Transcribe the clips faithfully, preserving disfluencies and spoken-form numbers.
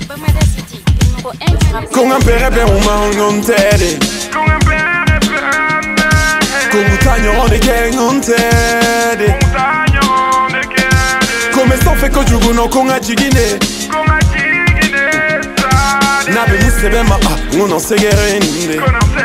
Konga mpere pe uma ngontede Kongu tanyo onde ke ngontede Kome son fe kojugu no konga jigine Nabe musebe ma ah ngono segere ninde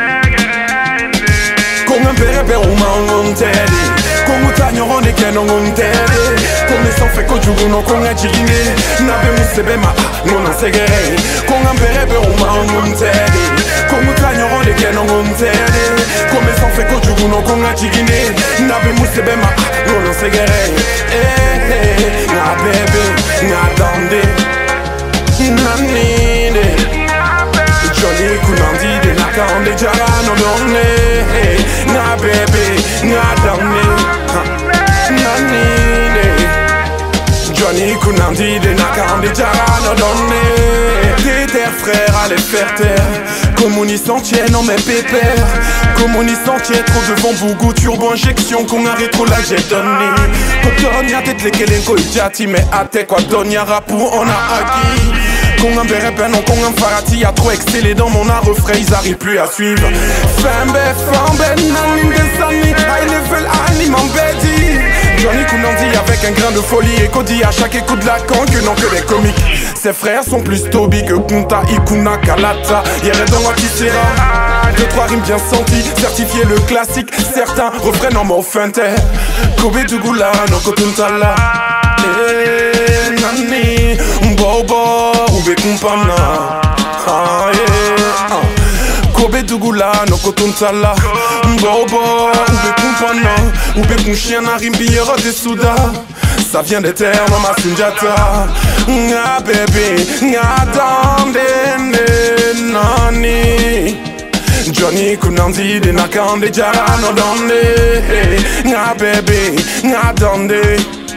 Konga mpere pe uma ngontede Kongu tanyo onde ke no ngontede Kome son fe kojugu no konga jigine Nabe musebe ma ah ngono segere Konga mpere pe uma ngontede Kongu tanyo onde ke no ngontede Kome son fe kojugu no konga jigine Nabe musebe ma ah ngono segere Eh eh na bebe na dande na ninde Johnny kunandide na kande jara no donne na bebe na dande na ninde Johnny kunandide na kande jara no donne Tes terres frères allaient faire taire Communiste entier, non mais pépère Communiste entier, trop devant Bougou Turbo injection, qu'on a rétro là j'ai donné Kotonia tête les kelen ko idjati Mais à te quoi donia rapu on a acquis Qu'on a berrepen, non qu'on a farati Y'a trop excellé dans mon art refrain Ils arrivent plus à suivre Fembe, fembe, nanin des années High level, ani m'embêti Johnny Kunandi avec un grain de folie Et Cody à chaque écoute de la con que non que les comiques Ses frères sont plus Toby que Kunta, Ikuna, Kalata Yere dans moi qui sera Deux trois rimes bien senties, certifié le classique Certains refrains en mot fente Kobe Dugula, no Kotuntala Eh, nani, Mbobo, Ube Kumpana Ah, yeah, ah Kobe Dugula, no Kotuntala Mbobo, Ube Kumpana Ube Kunchien, Narimbi, Yero de Souda Ça vient des terres, Mama Sunjata Nga bébé, nga dande, nani Johnny Kunandi, de Nakande, Jara no donde Nga bébé, nga dande,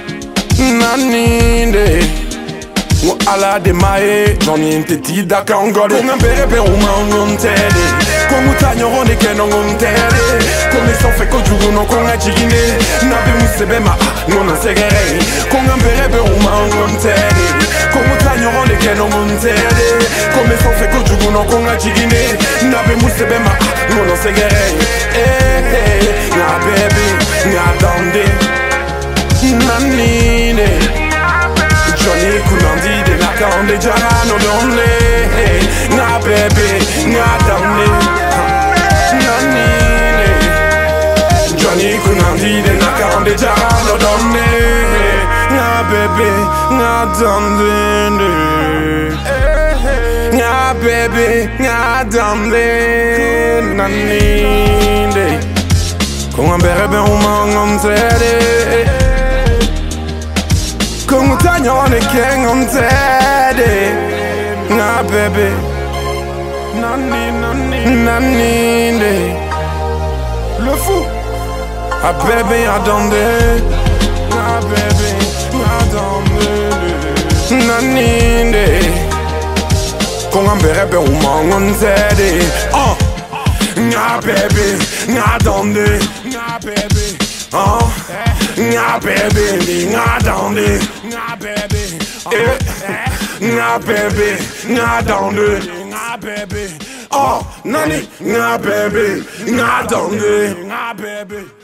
nani de Mo ala de mae, Johnny inteti da kangode Konga bebe uma ngontede Kongu tanyo ronde ke no ngontede Kome son fe kojugu no konga jigine Nabe musebe ma ah, ngono segere Konga bebe uma ngontede Kongu tanyo ronde ke no ngontede Kome son fe kojugu no konga jigine Nabe musebe ma ah, ngono segere Eh eh, nga bebe, nga dande Nanine Johnny Kunandi de la kande jara no donne Na bebe, na dande Na nine Johnny Kunandi de la kande jara no donne Na bebe, na dande Na bebe, na dande Na nine Konga berebe umangom tere Kongu tanyo on the king on tede Na bebe Nani nani Nani de Le fou A bebe adonde Na bebe Adonde Nani de Konga berebe umang on tede Oh Na bebe Adonde Na bebe Oh Nga bebe, nga dande Nga bebe, eh Nga bebe, nga dande Nga bebe, oh Nani, nga bebe, nga dande Nga bebe